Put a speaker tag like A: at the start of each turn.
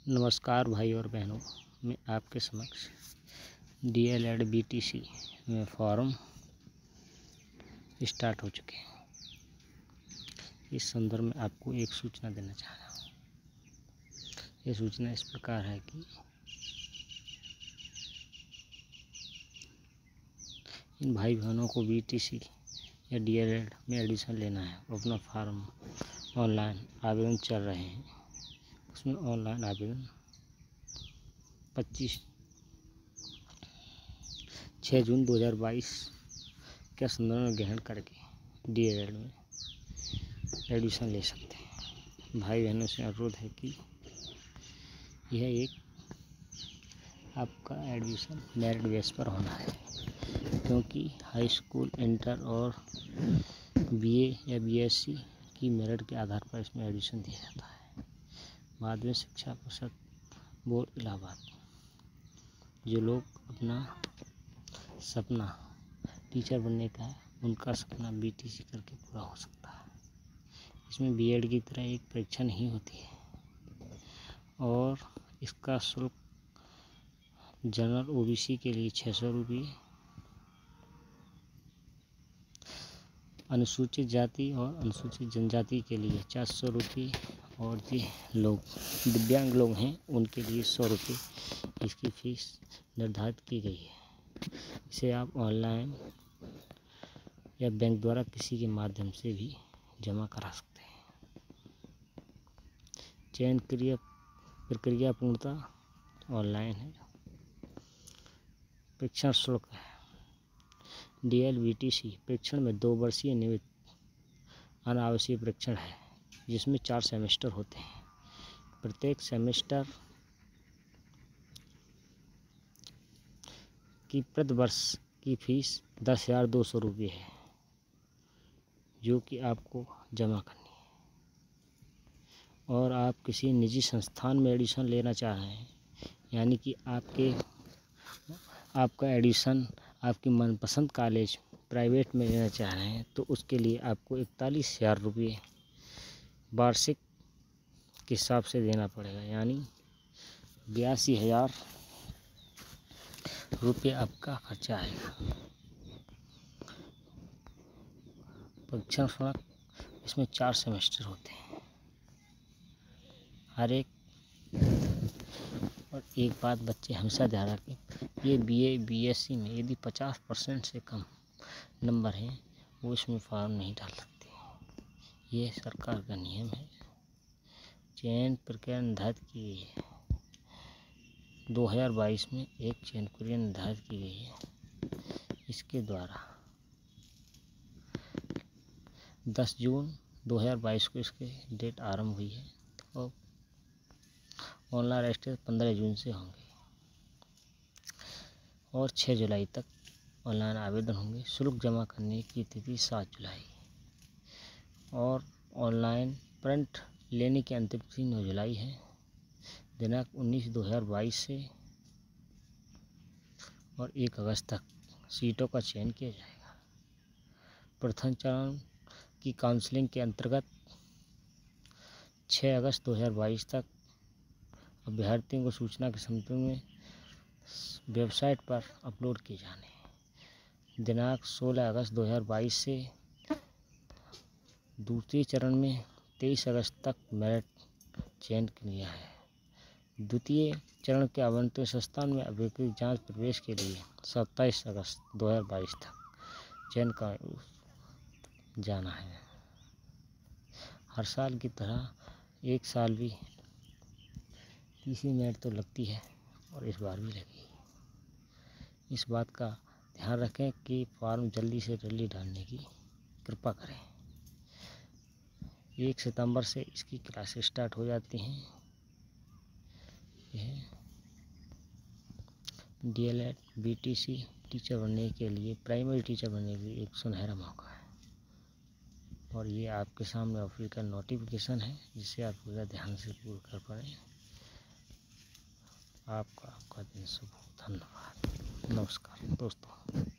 A: नमस्कार भाई और बहनों, मैं आपके समक्ष DLED BTC में फॉर्म स्टार्ट हो चुके हैं। इस संदर्भ में आपको एक सूचना देना चाह रहा हूँ। ये सूचना इस प्रकार है कि इन भाई बहनों को BTC या DLED में एडमिशन लेना है। अपना फॉर्म ऑनलाइन आवेदन चल रहे हैं। उसमें ऑनलाइन आवेदन 6 जून 2022 के संदर्भ में ग्रहण करके DLED में एडमिशन ले सकते हैं। भाई बहनों से अनुरोध है कि यह एक आपका एडमिशन मेरिट बेस पर होना है, क्योंकि हाई स्कूल, इंटर और BA या BSc की मेरिट के आधार पर इसमें एडमिशन दिया जाता है। माध्यमिक शिक्षा परिषद बोर्ड इलाहाबाद, जो लोग अपना सपना टीचर बनने का है, उनका सपना BTC करके पूरा हो सकता है। इसमें B.Ed की तरह एक परीक्षा नहीं होती है और इसका शुल्क जनरल OBC के लिए 600 रुपये, अनुसूचित जाति और अनुसूचित जनजाति के लिए 400 रुपये और जो लोग दिव्यांग लोग हैं उनके लिए 100 रुपये इसकी फ़ीस निर्धारित की गई है। इसे आप ऑनलाइन या बैंक द्वारा किसी के माध्यम से भी जमा करा सकते हैं। चयन प्रक्रिया पूर्णतः ऑनलाइन है। परीक्षण शुल्क है। DL BTC परीक्षण में 2 वर्षीय नियमित अनावश्यक परीक्षण है, जिसमें 4 सेमेस्टर होते हैं। प्रत्येक सेमेस्टर की प्रति वर्ष की फीस 10,200 रुपये है, जो कि आपको जमा करनी है। और आप किसी निजी संस्थान में एडमिशन लेना चाह रहे हैं, यानी कि आपका एडमिशन आपकी मनपसंद कॉलेज प्राइवेट में लेना चाह रहे हैं, तो उसके लिए आपको 41,000 रुपये वार्षिक के हिसाब से देना पड़ेगा, यानी 82,000 रुपये आपका खर्चा आएगा। परीक्षण शुल्क, इसमें 4 सेमेस्टर होते हैं हर एक। और एक बात बच्चे हमेशा ध्यान रखें, ये BA BSc में यदि 50% से कम नंबर हैं, वो इसमें फॉर्म नहीं डाल सकते। ये सरकार का नियम है। चयन प्रक्रिया निर्धारित की गई है। 2022 में एक चयन प्रक्रिया निर्धारित की गई है। इसके द्वारा 10 जून 2022 को इसके डेट आरंभ हुई है और ऑनलाइन रजिस्ट्रेशन 15 जून से होंगे और 6 जुलाई तक ऑनलाइन आवेदन होंगे। शुल्क जमा करने की तिथि 7 जुलाई और ऑनलाइन प्रिंट लेने की अंतिम तिथि 9 जुलाई है। दिनांक 19/2022 से और 1 अगस्त तक सीटों का चयन किया जाएगा। प्रथम चरण की काउंसलिंग के अंतर्गत 6 अगस्त 2022 तक अभ्यर्थियों को सूचना के संबंध में वेबसाइट पर अपलोड किए जाने हैं। दिनांक 16 अगस्त 2022 से दूसरे चरण में 23 अगस्त तक मेरिट चयन किया है। द्वितीय चरण के आवंटन संस्थान में अभिलेखित जांच प्रवेश के लिए 27 अगस्त 2022 तक चयन का जाना है। हर साल की तरह एक साल भी तीसरी मेरिट तो लगती है और इस बार भी लगी। इस बात का ध्यान रखें कि फॉर्म जल्दी से जल्दी डालने की कृपा करें। 1 सितंबर से इसकी क्लास स्टार्ट हो जाती हैं। यह DLED BTC टीचर बनने के लिए, प्राइमरी टीचर बनने के लिए एक सुनहरा मौका है और ये आपके सामने ऑफिशियल नोटिफिकेशन है, जिसे आप पूरा ध्यान से पूरा कर पाएँ। आपका दिन शुभ हो। धन्यवाद। नमस्कार दोस्तों।